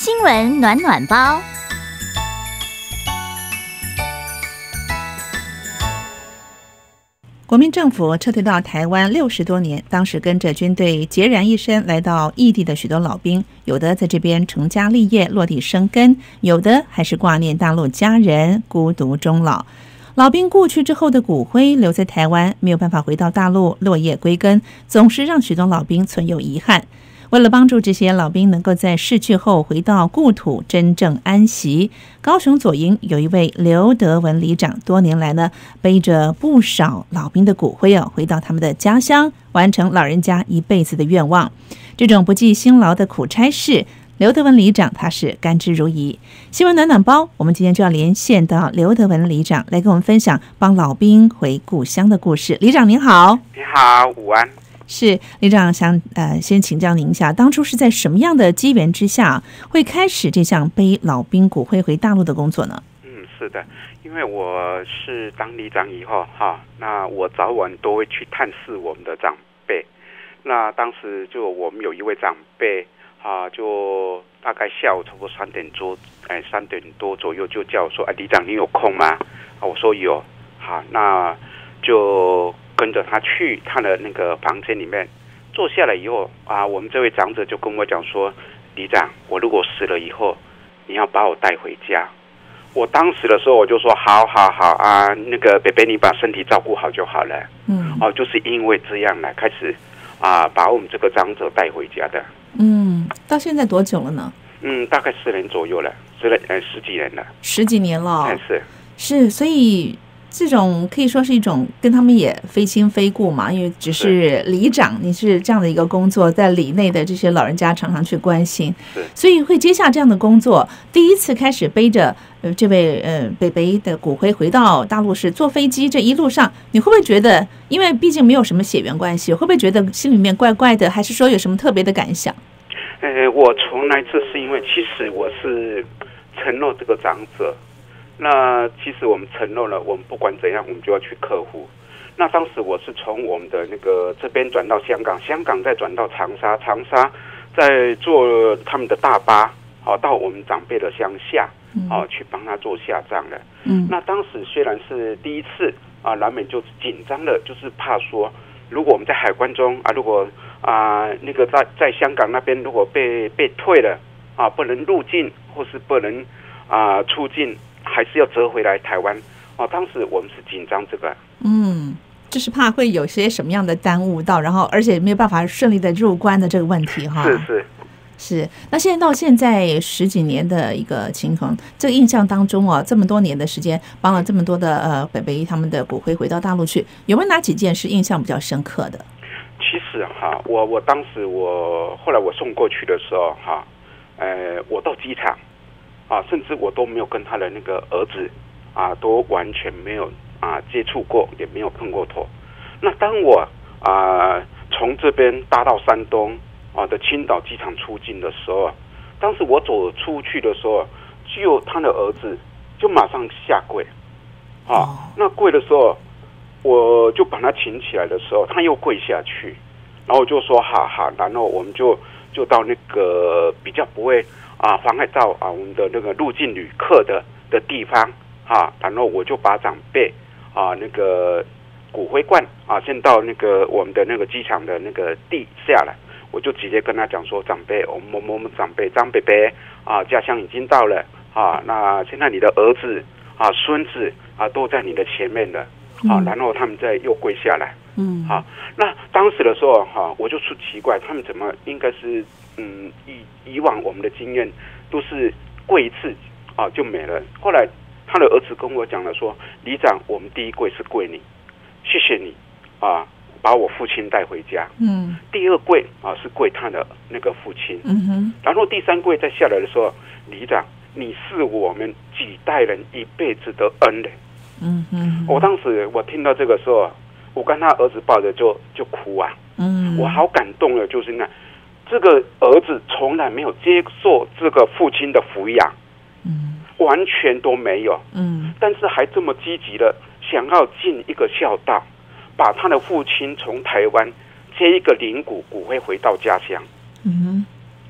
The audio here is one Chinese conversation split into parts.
新闻暖暖包。 国民政府撤退到台湾60多年，当时跟着军队孑然一身来到异地的许多老兵，有的在这边成家立业落地生根，有的还是挂念大陆家人，孤独终老。老兵故去之后的骨灰留在台湾，没有办法回到大陆落叶归根，总是让许多老兵存有遗憾。为了帮助这些老兵能够在逝去后回到故土真正安息，高雄左营有一位刘德文里长，多年来呢背着不少老兵的骨灰回到他们的家乡，完成老人家一辈子的愿望。这种不计辛劳的苦差事，刘德文里长他是甘之如饴。新闻暖暖包，我们今天就要连线到刘德文里长来跟我们分享帮老兵回故乡的故事。里长您好。 你好，午安。 是里长想先请教您一下，当初是在什么样的机缘之下会开始这项背老兵骨灰回大陆的工作呢？ 是的，因为我是当里长以后那我早晚都会去探视我们的长辈。那当时就我们有一位长辈就大概下午差不多3点多左右就叫我说，里长你有空吗？我说有。好，那就跟着他去他的那个房间里面坐下来以后我们这位长者就跟我讲说，里长，我如果死了以后，你要把我带回家。我当时的时候我就说好那个北北你把身体照顾好就好了。就是因为这样来开始把我们这个长者带回家的。 到现在多久了呢？ 大概10年左右了，10几年了。 10几年了。 是， 所以这种可以说是一种跟他们也非亲非故嘛，因为只是里长，你是这样的一个工作，在里内的这些老人家常常去关心，所以会接下这样的工作。第一次开始背着这位北北的骨灰回到大陆是坐飞机，这一路上你会不会觉得，因为毕竟没有什么血缘关系，会不会觉得心里面怪怪的，还是说有什么特别的感想？ 我从来这是因为其实我是承诺这个长者。那其实我们承诺了，我们不管怎样，我们就要去克服。那当时我是从我们的那个这边转到香港，香港再转到长沙，长沙再坐他们的大巴，到我们长辈的乡下，去帮他做下葬了。那当时虽然是第一次难免就紧张了，就是怕说，如果我们在海关中如果那个在香港那边如果被退了不能入境或是不能出境。还是要折回来台湾当时我们是紧张这个， 就是怕会有些什么样的耽误到，然后而且没有办法顺利的入关的这个问题是。那现在到现在10几年的一个情况，这个印象当中这么多年的时间，帮了这么多的北北他们的骨灰回到大陆去，有没有哪几件是印象比较深刻的？ 其实我当时后来我送过去的时候我到机场。甚至我都没有跟他的那个儿子都完全没有接触过，也没有碰过头。那当我从这边搭到山东的青岛机场出境的时候，当时我走出去的时候，就他的儿子就马上下跪那跪的时候，我就把他请起来的时候，他又跪下去，然后我就说好，然后我们就到那个比较不会妨碍到我们的那个入境旅客的地方然后我就把长辈那个骨灰罐先到那个我们的那个机场的那个地下来，我就直接跟他讲说，长辈，我们长辈张伯伯家乡已经到了那现在你的儿子孙子都在你的前面了然后他们再又跪下来那当时的时候我就说奇怪，他们怎么应该是以往我们的经验都是跪一次就没了。后来他的儿子跟我讲了说，里长，我们第一跪是跪你，谢谢你把我父亲带回家。第二跪是跪他的那个父亲。然后第三跪再下来的时候，里长，你是我们几代人一辈子的恩人。我当时我听到这个时候，我跟他儿子抱着就哭我好感动了，就是那这个儿子从来没有接受这个父亲的抚养，完全都没有，但是还这么积极的想要尽一个孝道，把他的父亲从台湾接一个灵骨灰回到家乡。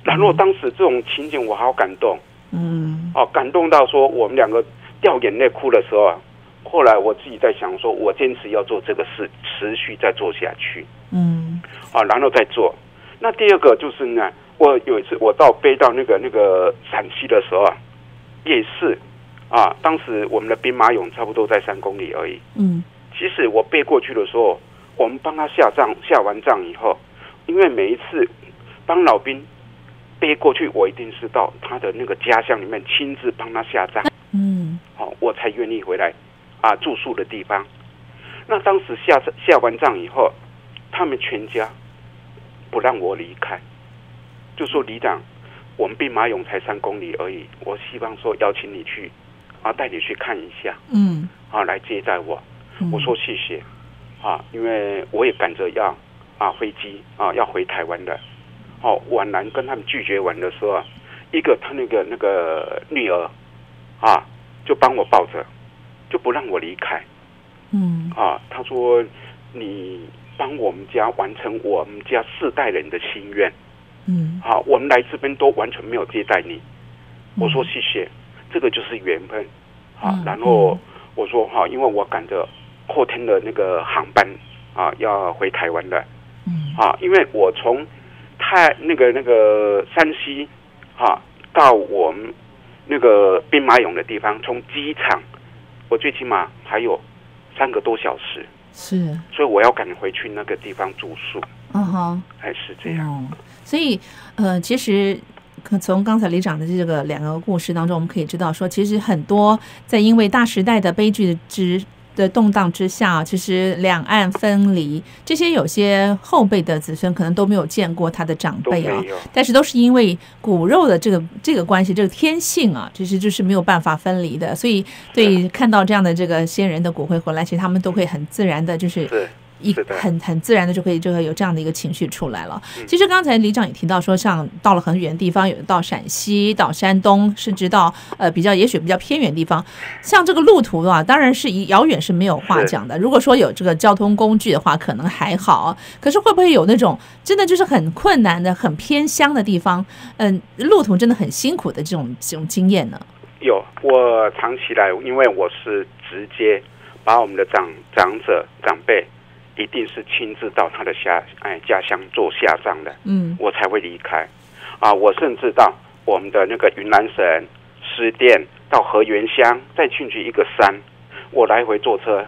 然后当时这种情景我好感动，感动到说我们两个掉眼泪哭的时候啊，后来我自己在想说，我坚持要做这个事，持续再做下去，然后再做。那第二个就是呢，我有一次我背到那个陕西的时候啊，也是啊，当时我们的兵马俑差不多在3公里而已。其实我背过去的时候，我们帮他下完葬以后，因为每一次帮老兵背过去，我一定是到他的那个家乡里面亲自帮他下葬，我才愿意回来啊住宿的地方。那当时下完葬以后，他们全家不让我离开，就说里长，我们兵马俑才3公里而已，我希望说邀请你去啊，带你去看一下，来接待我。我说谢谢啊，因为我也赶着要飞机要回台湾的。婉然跟他们拒绝完的时候啊，一个他那个女儿就帮我抱着，就不让我离开。他说你帮我们家完成我们家4代人的心愿。我们来这边都完全没有接待你。我说谢谢，这个就是缘分。然后我说因为我赶着后天的那个航班要回台湾的。因为我从那个山西到我们那个兵马俑的地方，从机场我最起码还有3个多小时， 是， 所以我要赶回去那个地方住宿。是这样。 所以其实从刚才里长的这个2个故事当中，我们可以知道说，其实很多在因为大时代的悲剧的动荡之下，其实两岸分离，这些有些后辈的子孙可能都没有见过他的长辈但是都是因为骨肉的这个关系，这个天性其实就是没有办法分离的，所以对看到这样的这个先人的骨灰回来，其实他们都会很自然的，就是很自然的就会有这样的一个情绪出来了。其实刚才里长也提到说，像到了很远的地方，有到陕西、到山东，甚至到也许比较偏远的地方，像这个路途当然是遥远是没有话讲的。如果说有这个交通工具的话，可能还好。可是会不会有那种真的就是很困难的、很偏乡的地方，路途真的很辛苦的这种经验呢？ 有，我长期来，因为我是直接把我们的长辈。一定是亲自到他的家乡做下葬的，我才会离开。我甚至到我们的那个云南省狮甸，到河源乡，再进去一个山，我来回坐车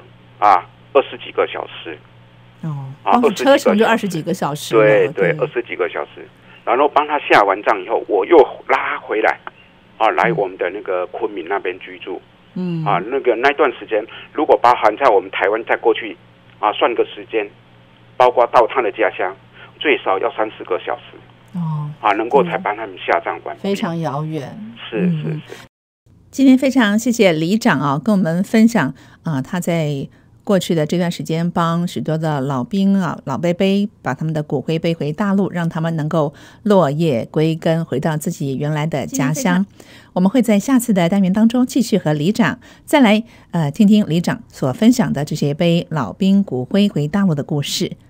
20几个小时。 车程就20几个小时。 对，20几个小时。然后帮他下完葬以后，我又拉回来，来我们的那个昆明那边居住。那段时间，如果包含在我们台湾再过去。算个时间，包括到他的家乡，最少要30个小时。能够才帮他们下葬完毕， 非常遥远。 是。 今天非常谢谢里长跟我们分享他在过去的这段时间帮许多的老兵老伯伯把他们的骨灰背回大陆，让他们能够落叶归根，回到自己原来的家乡。我们会在下次的单元当中继续和里长再来听听里长所分享的这些背老兵骨灰回大陆的故事。